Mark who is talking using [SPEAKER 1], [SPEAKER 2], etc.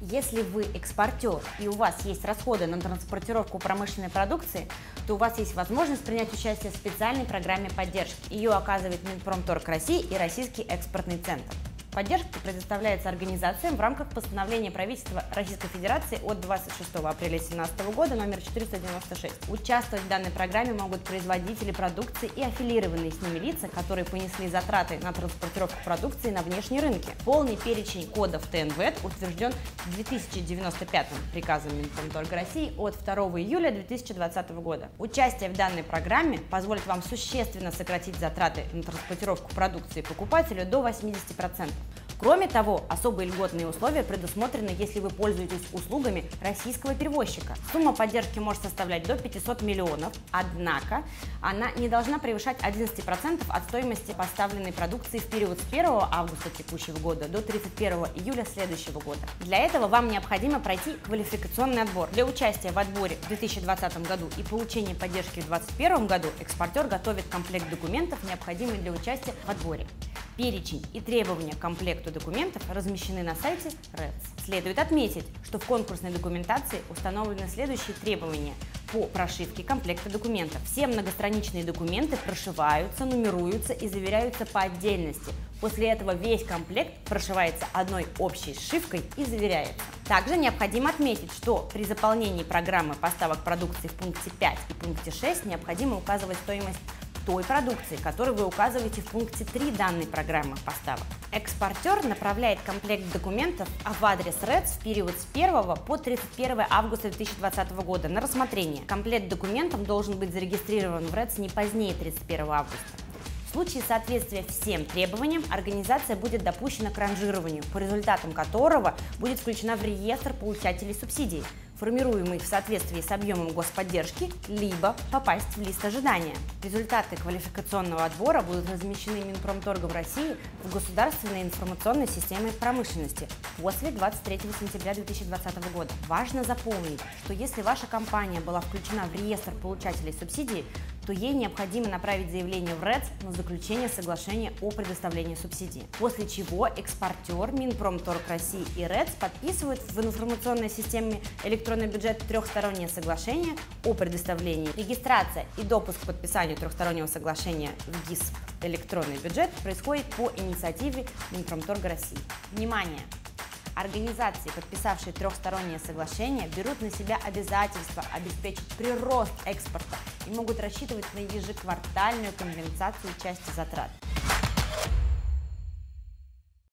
[SPEAKER 1] Если вы экспортер и у вас есть расходы на транспортировку промышленной продукции, то у вас есть возможность принять участие в специальной программе поддержки. Ее оказывает Минпромторг России и Российский экспортный центр. Поддержка предоставляется организациям в рамках постановления правительства Российской Федерации от 26 апреля 2017 года номер 496. Участвовать в данной программе могут производители продукции и аффилированные с ними лица, которые понесли затраты на транспортировку продукции на внешние рынки. Полный перечень кодов ТНВЭД утвержден 2095 приказом Минпромторга России от 2 июля 2020 года. Участие в данной программе позволит вам существенно сократить затраты на транспортировку продукции покупателю до 80%. Кроме того, особые льготные условия предусмотрены, если вы пользуетесь услугами российского перевозчика. Сумма поддержки может составлять до 500 миллионов, однако она не должна превышать 11% от стоимости поставленной продукции в период с 1 августа текущего года до 31 июля следующего года. Для этого вам необходимо пройти квалификационный отбор. Для участия в отборе в 2020 году и получения поддержки в 2021 году экспортер готовит комплект документов, необходимый для участия в отборе. Перечень и требования к комплекту документов размещены на сайте РЭЦ. Следует отметить, что в конкурсной документации установлены следующие требования по прошивке комплекта документов. Все многостраничные документы прошиваются, нумеруются и заверяются по отдельности. После этого весь комплект прошивается одной общей сшивкой и заверяется. Также необходимо отметить, что при заполнении программы поставок продукции в пункте 5 и пункте 6 необходимо указывать стоимость той продукции, которую вы указываете в пункте 3 данной программы поставок. Экспортер направляет комплект документов в адрес РЭЦ в период с 1 по 31 августа 2020 года на рассмотрение. Комплект документов должен быть зарегистрирован в РЭЦ не позднее 31 августа. В случае соответствия всем требованиям организация будет допущена к ранжированию, по результатам которого будет включена в реестр получателей субсидий, формируемый в соответствии с объемом господдержки, либо попасть в лист ожидания. Результаты квалификационного отбора будут размещены Минпромторгом России в государственной информационной системе промышленности после 23 сентября 2020 года. Важно запомнить, что если ваша компания была включена в реестр получателей субсидий, то ей необходимо направить заявление в РЭЦ на заключение соглашения о предоставлении субсидий. После чего экспортер, Минпромторг России и РЭЦ подписывают в информационной системе электронный бюджет трехстороннее соглашение о предоставлении. Регистрация и допуск к подписанию трехстороннего соглашения в ГИСП электронный бюджет происходит по инициативе Минпромторга России. Внимание! Организации, подписавшие трехстороннее соглашение, берут на себя обязательство обеспечить прирост экспорта и могут рассчитывать на ежеквартальную компенсацию части затрат.